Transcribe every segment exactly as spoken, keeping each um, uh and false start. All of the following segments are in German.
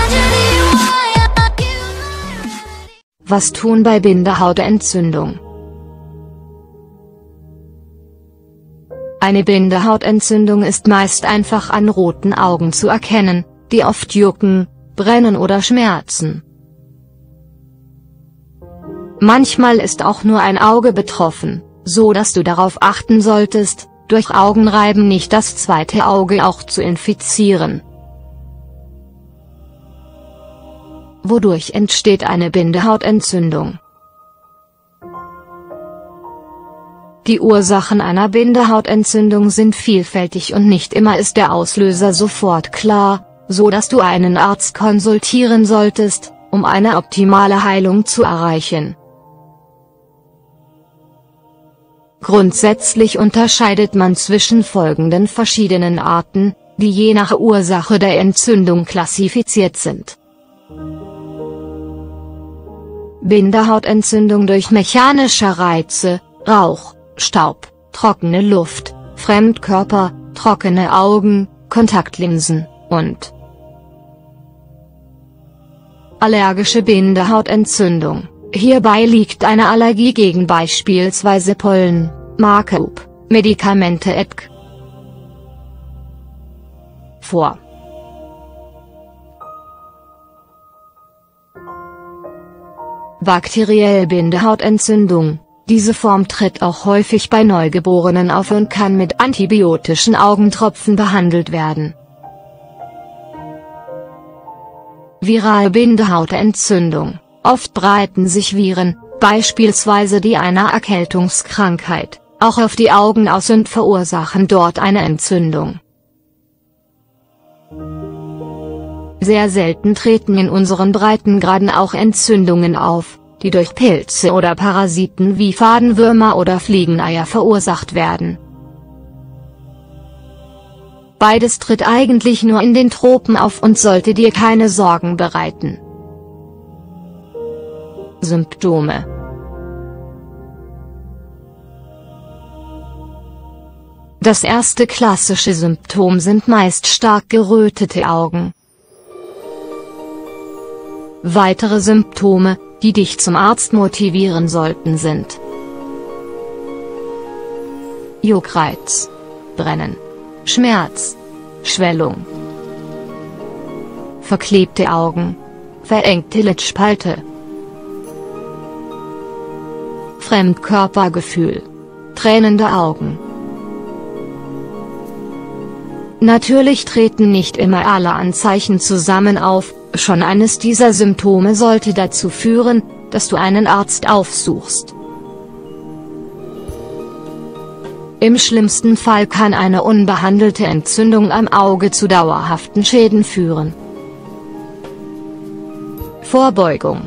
Was tun bei Bindehautentzündung? Eine Bindehautentzündung ist meist einfach an roten Augen zu erkennen, die oft jucken, brennen oder schmerzen. Manchmal ist auch nur ein Auge betroffen, so dass du darauf achten solltest, durch Augenreiben nicht das zweite Auge auch zu infizieren. Wodurch entsteht eine Bindehautentzündung? Die Ursachen einer Bindehautentzündung sind vielfältig und nicht immer ist der Auslöser sofort klar, so dass du einen Arzt konsultieren solltest, um eine optimale Heilung zu erreichen. Grundsätzlich unterscheidet man zwischen folgenden verschiedenen Arten, die je nach Ursache der Entzündung klassifiziert sind. Bindehautentzündung durch mechanische Reize, Rauch, Staub, trockene Luft, Fremdkörper, trockene Augen, Kontaktlinsen, und allergische Bindehautentzündung. Hierbei liegt eine Allergie gegen beispielsweise Pollen, Makeup, Medikamente et cetera vor. Bakterielle Bindehautentzündung. Diese Form tritt auch häufig bei Neugeborenen auf und kann mit antibiotischen Augentropfen behandelt werden. Virale Bindehautentzündung. Oft breiten sich Viren, beispielsweise die einer Erkältungskrankheit, auch auf die Augen aus und verursachen dort eine Entzündung. Sehr selten treten in unseren Breitengraden auch Entzündungen auf, die durch Pilze oder Parasiten wie Fadenwürmer oder Fliegeneier verursacht werden. Beides tritt eigentlich nur in den Tropen auf und sollte dir keine Sorgen bereiten. Symptome. Das erste klassische Symptom sind meist stark gerötete Augen. Weitere Symptome, die dich zum Arzt motivieren sollten, sind Juckreiz, Brennen, Schmerz, Schwellung, verklebte Augen, verengte Lidspalte, Fremdkörpergefühl, tränende Augen. Natürlich treten nicht immer alle Anzeichen zusammen auf, schon eines dieser Symptome sollte dazu führen, dass du einen Arzt aufsuchst. Im schlimmsten Fall kann eine unbehandelte Entzündung am Auge zu dauerhaften Schäden führen. Vorbeugung.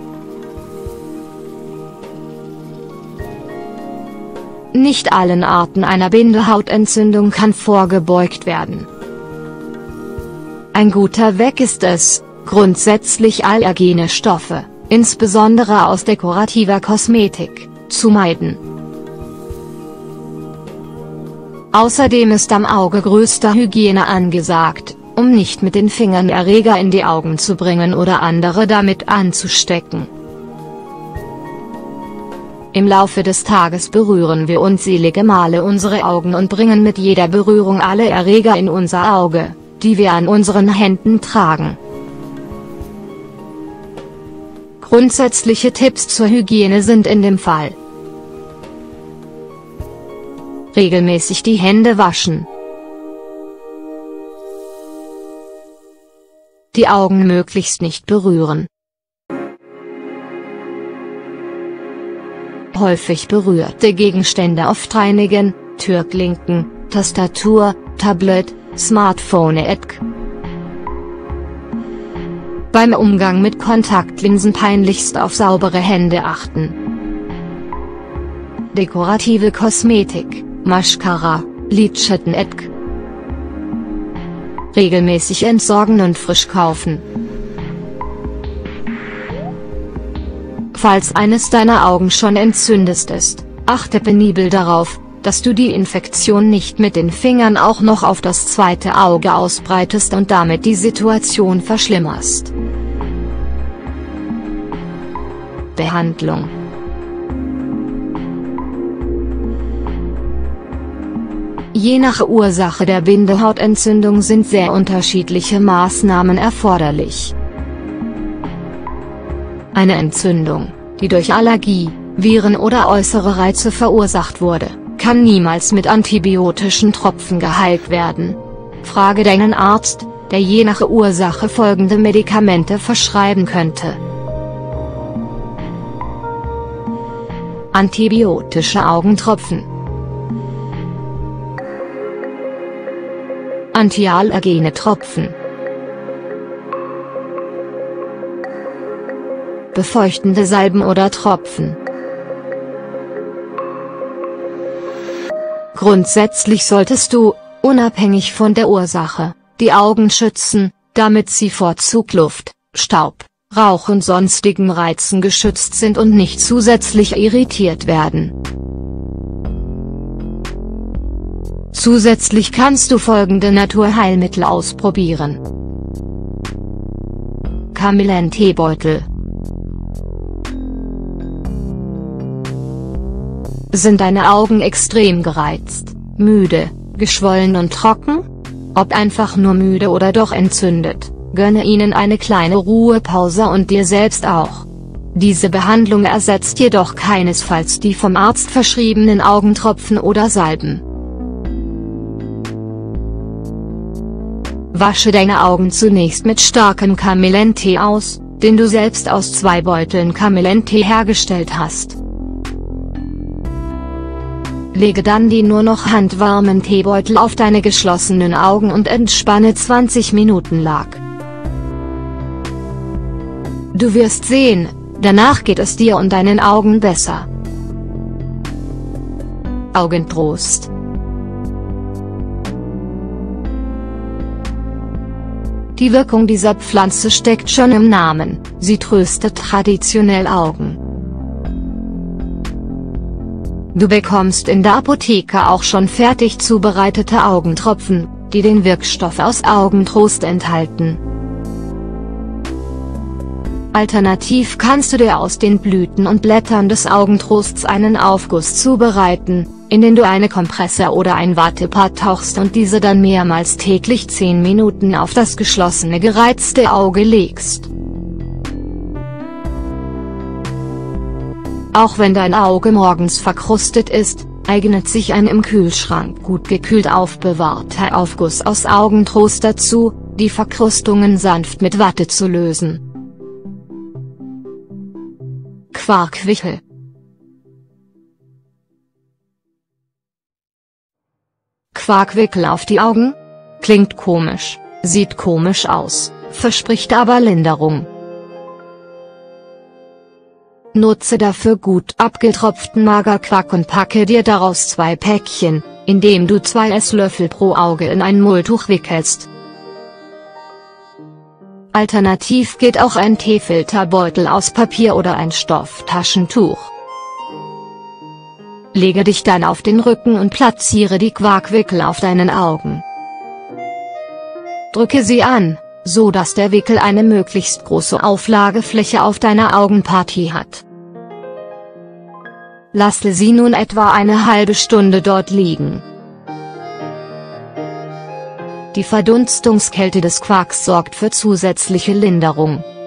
Nicht allen Arten einer Bindehautentzündung kann vorgebeugt werden. Ein guter Weg ist es, grundsätzlich allergene Stoffe, insbesondere aus dekorativer Kosmetik, zu meiden. Außerdem ist am Auge größter Hygiene angesagt, um nicht mit den Fingern Erreger in die Augen zu bringen oder andere damit anzustecken. Im Laufe des Tages berühren wir unzählige Male unsere Augen und bringen mit jeder Berührung alle Erreger in unser Auge, die wir an unseren Händen tragen. Grundsätzliche Tipps zur Hygiene sind in dem Fall: regelmäßig die Hände waschen, die Augen möglichst nicht berühren, häufig berührte Gegenstände oft reinigen, Türklinken, Tastatur, Tablet, Smartphone et cetera. Beim Umgang mit Kontaktlinsen peinlichst auf saubere Hände achten. Dekorative Kosmetik, Mascara, Lidschatten et cetera. Regelmäßig entsorgen und frisch kaufen. Falls eines deiner Augen schon entzündet ist, achte penibel darauf, dass du die Infektion nicht mit den Fingern auch noch auf das zweite Auge ausbreitest und damit die Situation verschlimmerst. Behandlung. Je nach Ursache der Bindehautentzündung sind sehr unterschiedliche Maßnahmen erforderlich. Eine Entzündung, die durch Allergie, Viren oder äußere Reize verursacht wurde, kann niemals mit antibiotischen Tropfen geheilt werden. Frage deinen Arzt, der je nach Ursache folgende Medikamente verschreiben könnte: Antibiotische Augentropfen, antiallergene Tropfen, befeuchtende Salben oder Tropfen. Grundsätzlich solltest du, unabhängig von der Ursache, die Augen schützen, damit sie vor Zugluft, Staub, Rauch und sonstigen Reizen geschützt sind und nicht zusätzlich irritiert werden. Zusätzlich kannst du folgende Naturheilmittel ausprobieren: Kamillenteebeutel. Sind deine Augen extrem gereizt, müde, geschwollen und trocken? Ob einfach nur müde oder doch entzündet, gönne ihnen eine kleine Ruhepause und dir selbst auch. Diese Behandlung ersetzt jedoch keinesfalls die vom Arzt verschriebenen Augentropfen oder Salben. Wasche deine Augen zunächst mit starkem Kamillentee aus, den du selbst aus zwei Beuteln Kamillentee hergestellt hast. Lege dann die nur noch handwarmen Teebeutel auf deine geschlossenen Augen und entspanne zwanzig Minuten lang. Du wirst sehen, danach geht es dir und deinen Augen besser. Augentrost. Die Wirkung dieser Pflanze steckt schon im Namen, sie tröstet traditionell Augen. Du bekommst in der Apotheke auch schon fertig zubereitete Augentropfen, die den Wirkstoff aus Augentrost enthalten. Alternativ kannst du dir aus den Blüten und Blättern des Augentrosts einen Aufguss zubereiten, in den du eine Kompresse oder ein Wattepad tauchst und diese dann mehrmals täglich zehn Minuten auf das geschlossene gereizte Auge legst. Auch wenn dein Auge morgens verkrustet ist, eignet sich ein im Kühlschrank gut gekühlt aufbewahrter Aufguss aus Augentrost dazu, die Verkrustungen sanft mit Watte zu lösen. Quarkwickel. Quarkwickel auf die Augen? Klingt komisch, sieht komisch aus, verspricht aber Linderung. Nutze dafür gut abgetropften Magerquark und packe dir daraus zwei Päckchen, indem du zwei Esslöffel pro Auge in ein Mulltuch wickelst. Alternativ geht auch ein Teefilterbeutel aus Papier oder ein Stofftaschentuch. Lege dich dann auf den Rücken und platziere die Quarkwickel auf deinen Augen. Drücke sie an, so dass der Wickel eine möglichst große Auflagefläche auf deiner Augenpartie hat. Lasse sie nun etwa eine halbe Stunde dort liegen. Die Verdunstungskälte des Quarks sorgt für zusätzliche Linderung.